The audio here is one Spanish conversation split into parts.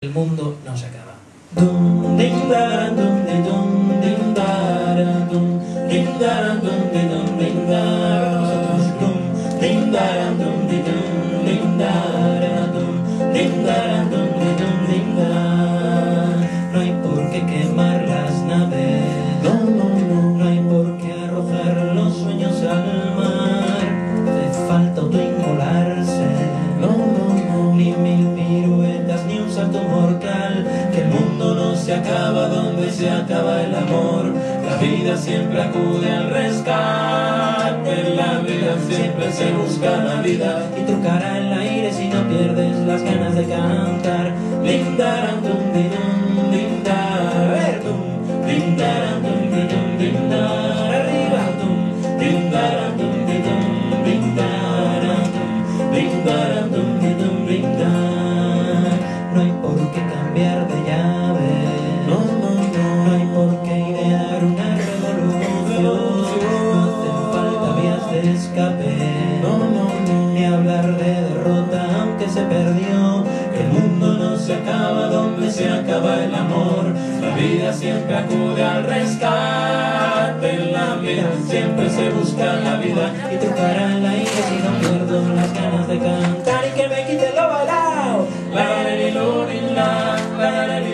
El mundo no se acaba. Dum, ding, dara, dum, di, dum, ding, dara, dum, ding, dara, dum, di, dum, ding, dara, dum, ding, dara, dum, di, dum, ding, dara, dum, ding, dara, dum, di, dum, ding, dara. No hay por qué quemar las naves, no hay por qué arrojar los sueños al mar. Hace falta autoinmolarse, ni mil piruetas ni un salto mortal. Que el mundo no se acaba donde se acaba el amor. La vida siempre acude al rescate, la vida siempre se busca la vida y trucará el aire si no pierdes las ganas de cantar. Lindaran dum di dum lindar, a ver dum lindaran dum di dum lindar, arriba dum lindaran dum di dum lindaran dum lindaran dum di dum lindar. No hay por qué cambiar de llave, no hay por qué idear una revolución, no hacen falta vías de escape, ni hablar de derrota aunque se perdió. El mundo no se acaba donde se acaba el amor. La vida siempre acude al rescate, la vida siempre se busca la vida y trucará el aire si no pierdo las ganas de cantar y que me quite lo bailao. La la la la la la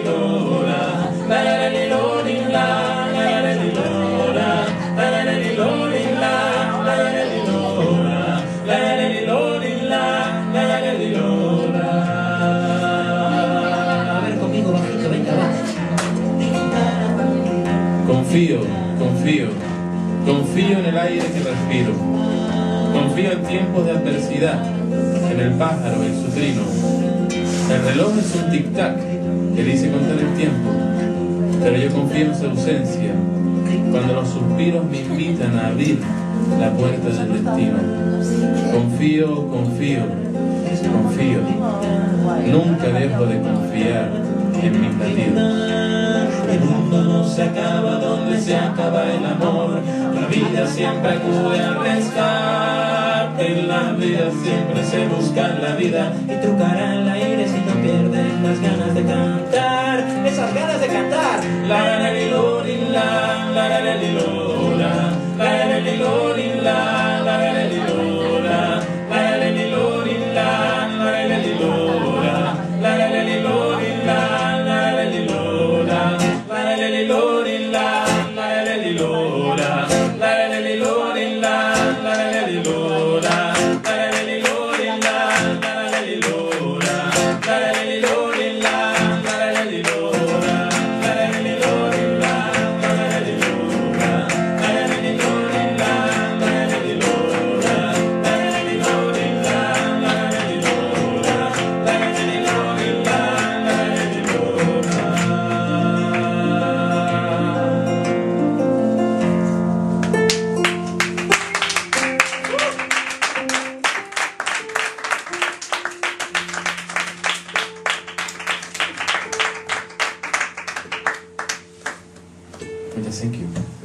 Confío en el aire que respiro, confío en tiempos de adversidad, en el pájaro y su trino. El reloj es un tic-tac que dice contar el tiempo, pero yo confío en su ausencia, cuando los suspiros me invitan a abrir la puerta del destino. Confío, nunca dejo de confiar en mis latidos. El mundo no se acaba donde se acaba el amor. La vida siempre acude al rescate, la vida siempre se busca la vida y trucará el aire si no pierden las ganas de cantar. Esas ganas de cantar. La la la la la la la la Muchas gracias.